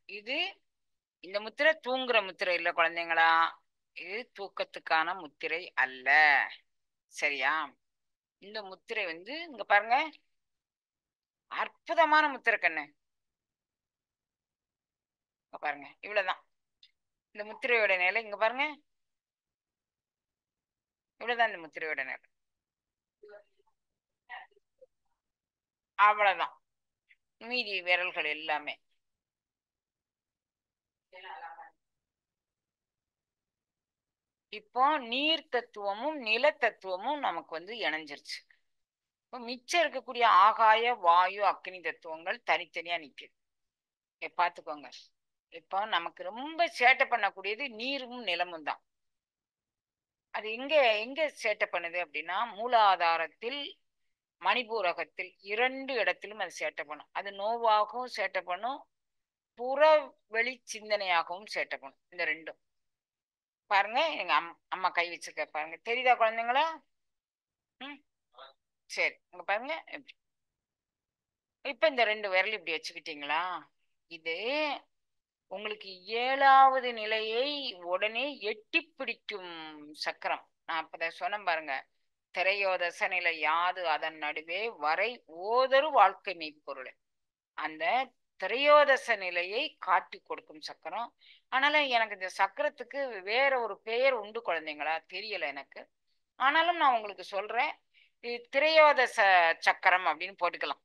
இது இந்த முத்திரை தூங்குற முத்திரை இல்ல குழந்தைங்களா. இது தூக்கத்துக்கான முத்திரை அல்ல. சரியா? இந்த முத்திரை வந்து இங்க பாருங்க. அற்புதமான முத்திரை கண்ணு. இங்க பாருங்க. இவ்வளவுதான். இந்த முத்திரையோட நிலை இங்க பாருங்க. இவ்வளவுதான் இந்த முத்திரையோட நிலை. அவ்வளவுதான். மீதி விரல்கள் எல்லாமே. இப்போ நீர் தத்துவமும் நில தத்துவமும் நமக்கு வந்து இணைஞ்சிருச்சு. இப்போ மிச்சம் இருக்கக்கூடிய ஆகாய வாயு அக்னி தத்துவங்கள் தனித்தனியா நிக்குது. பாத்துக்கோங்க. இப்போ நமக்கு ரொம்ப சேட்டை பண்ணக்கூடியது நீரும் நிலமும் தான். அது எங்க எங்க சேட்டை பண்ணுது அப்படின்னா மூலாதாரத்தில் மணிபூரகத்தில் 2 இடத்திலும் அது சேட்டை பண்ணும். அது நோவாகவும் சேட்டை பண்ணும், புற வெளி சிந்தனையாகவும் சேட்டை பண்ணும். இந்த 2ம். பாருங்க எங்க அம்மா கை வச்சிருக்க பாருங்க. தெரியுதா குழந்தைங்களா? ம். சரி. இங்க பாருங்க. இப்ப இந்த 2 விரல் இப்படி வச்சுக்கிட்டீங்களா? இது உங்களுக்கு 7வது நிலையை உடனே எட்டிப் பிடிக்கும் சக்கரம். நான் அப்பதான் சொன்னேன் பாருங்க. திரையோதச நிலை யாது அதன் நடுவே வரை ஓதொரு வாழ்க்கை மெய்ப்பொருள். அந்த திரையோதச நிலையை காட்டிக் கொடுக்கும் சக்கரம். ஆனாலும் எனக்கு இந்த சக்கரத்துக்கு வேற ஒரு பெயர் உண்டு குழந்தைங்களா? தெரியல எனக்கு. ஆனாலும் நான் உங்களுக்கு சொல்றேன். இது திரையோதச சக்கரம் அப்படின்னு போட்டுக்கலாம்.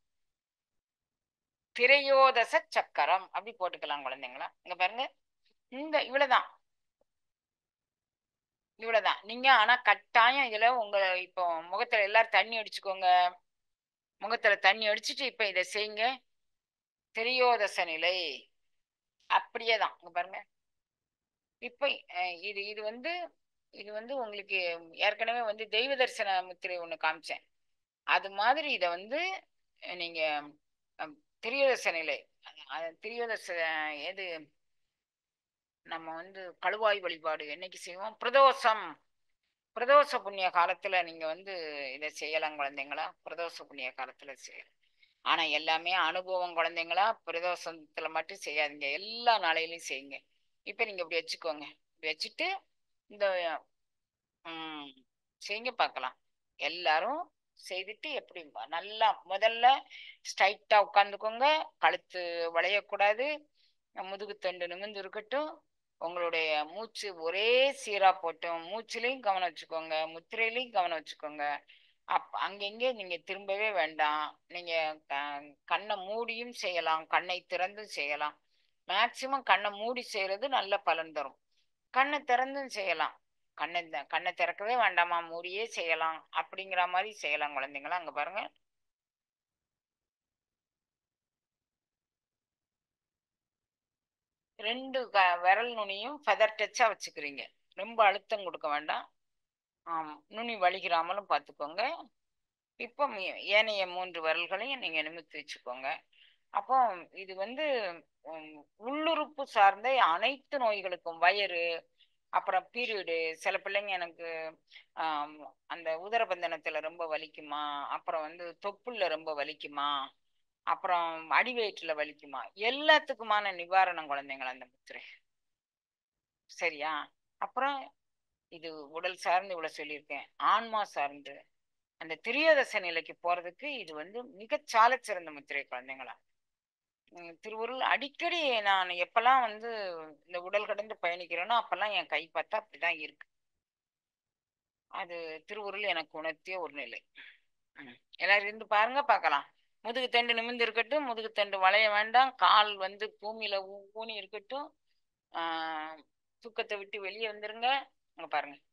திரையோதச சக்கரம் அப்படி போட்டுக்கலாம் குழந்தைங்களா. இங்க பாருங்க. இந்த இவ்வளவுதான். இவ்வளவுதான். நீங்க ஆனா கட்டாயம் இதுல உங்க இப்போ முகத்துல எல்லாரும் தண்ணி அடிச்சுக்கோங்க. முகத்துல தண்ணி அடிச்சுட்டு இப்ப இத செய்யுங்க. திரையோதச நிலை. அப்படியே தான். இங்க பாருங்க. இப்ப இது இது வந்து இது வந்து உங்களுக்கு ஏற்கனவே வந்து தெய்வ தரிசன முத்திரை ஒண்ணு காமிச்சேன். அது மாதிரி இத வந்து நீங்க அம் திரையோதச நிலை. திரையோதச எது நம்ம வந்து கழுவாய் வழிபாடு என்னைக்கு செய்வோம்? பிரதோஷம். பிரதோஷ புண்ணிய காலத்துல நீங்க வந்து இத செய்யலாம் குழந்தைங்களா. பிரதோஷ புண்ணிய காலத்துல செய்யலாம். ஆனா எல்லாமே அனுபவம் குழந்தைங்களா. பிரதோஷத்துல மட்டும் செய்யாதீங்க. எல்லா நாளையிலயும் செய்யுங்க. இப்ப நீங்க இப்படி வச்சுக்கோங்க. இப்படி வச்சுட்டு இந்த ம் செய்யுங்க பார்க்கலாம். எல்லாரும் செய்துட்டு எப்படி நல்லா முதல்ல ஸ்ட்ரைட்டா உட்காந்துக்கோங்க. கழுத்து வளையக்கூடாது. முதுகு தண்டு நிமிர்ந்து இருக்கட்டும். உங்களுடைய மூச்சு ஒரே சீரா போட்டும். மூச்சுலயும் கவனம் வச்சுக்கோங்க. முத்திரையிலயும் கவனம் வச்சுக்கோங்க. அங்கங்க நீங்க திரும்பவே வேண்டாம். நீங்க க கண்ண மூடியும் செய்யலாம். கண்ணை திறந்தும் செய்யலாம். மேக்ஸிமம் கண்ண மூடி செய்றது நல்ல பலன் தரும். கண்ண திறந்தும் செய்யலாம். கண்ண திறக்கவே வேண்டாமா, மூடியே செய்யலாம். அப்படிங்கிற மாரி செய்யலாம் குழந்தைங்களா. அங்க பாருங்க. 2 விரல் நுனியும் ஃபெதர் டச்சா வச்சுக்கிறீங்க. ரொம்ப அழுத்தம் குடுக்க வேண்டாம். ஆமா. நுனி வலிக்கிறாமலும் பார்த்துக்கோங்க. இப்போ ஏனைய 3 விரல்களையும் நீங்க நிமிர்த்தி வச்சுக்கோங்க. அப்போ இது வந்து ம் உள்ளுறுப்பு சார்ந்த அனைத்து நோய்களுக்கும் வயிறு, அப்புறம் பீரியடு சில பிள்ளைங்க எனக்கு ஆம், அந்த உதரபந்தனத்துல ரொம்ப வலிக்குமா, அப்புறம் வந்து தொப்புள்ள ரொம்ப வலிக்குமா, அப்புறம் அடிவயிற்றுல வலிக்குமா, எல்லாத்துக்குமான நிவாரணம் குழந்தைங்களா அந்த முத்திரை. சரியா? அப்புறம் இது உடல் சார்ந்து இவ்வளவு சொல்லியிருக்கேன். ஆன்மா சார்ந்து அந்த திரியோதச நிலைக்கு போறதுக்கு இது வந்து மிகச் சாலச் சிறந்த முத்திரை குழந்தைங்களா. திருவருள் அடிக்கடி நான் எப்பல்லாம் வந்து இந்த உடல் கடந்து பயணிக்கிறேனோ அப்பல்லாம் என் கை பார்த்தா அப்படிதான் இருக்கு. அது திருவருள் எனக்கு உணர்த்திய ஒரு நிலை. எல்லாரும் இருந்து பாருங்க பார்க்கலாம். முதுகு தண்டு நிமிர்ந்து இருக்கட்டும். முதுகு தண்டு வளைய வேண்டாம். கால் வந்து பூமியில ஊனி இருக்கட்டும். ஆ, தூக்கத்தை விட்டு வெளியே வந்துருங்க. அங்க பாருங்க.